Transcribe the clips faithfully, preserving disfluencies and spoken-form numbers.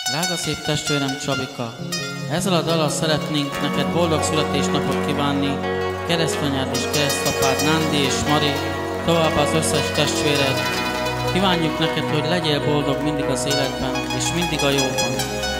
Drága szép testvérem Csabika, ezzel a dallal szeretnénk neked boldog születésnapot kívánni, keresztanyád és keresztapád Nándi és Mari, továbbá az összes testvéred. Kívánjuk neked, hogy legyél boldog mindig az életben, és mindig a jóban.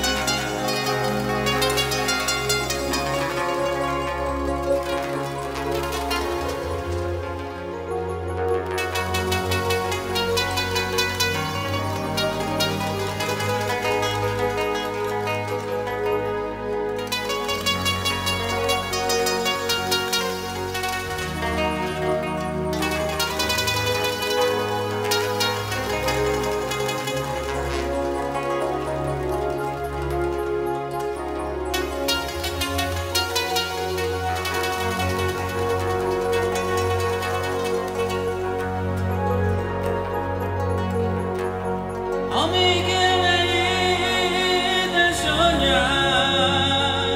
Amíg élne édesanyád,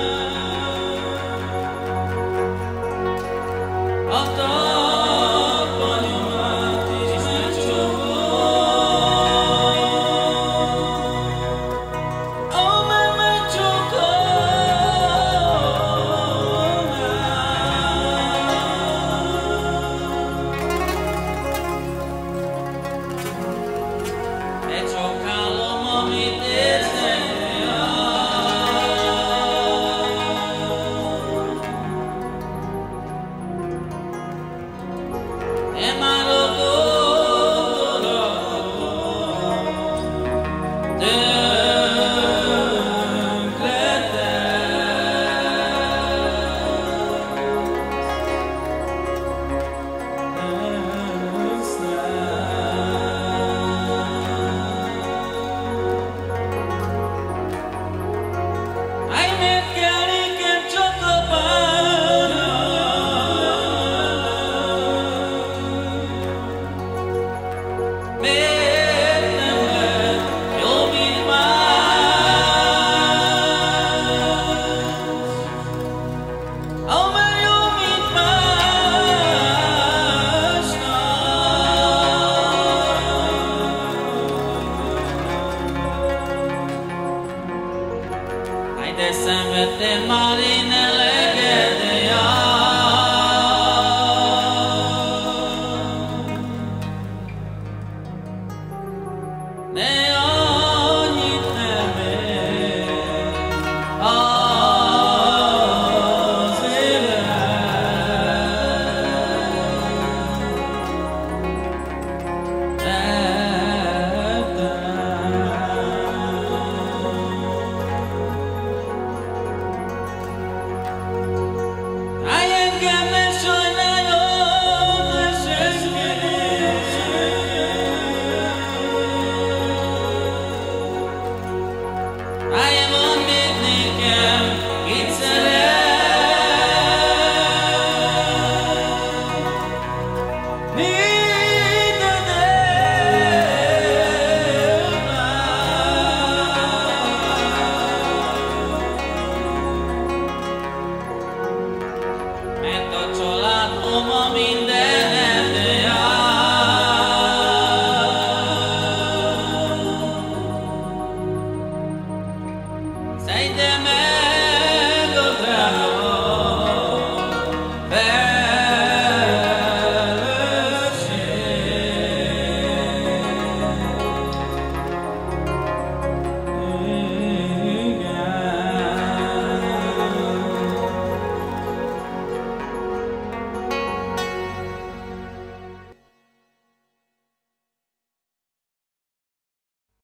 a talpa nyomát is megcsókolj, amely megcsókolnád. Amit érzem, nem állok gondolat, de szenvedtél már, én ellen.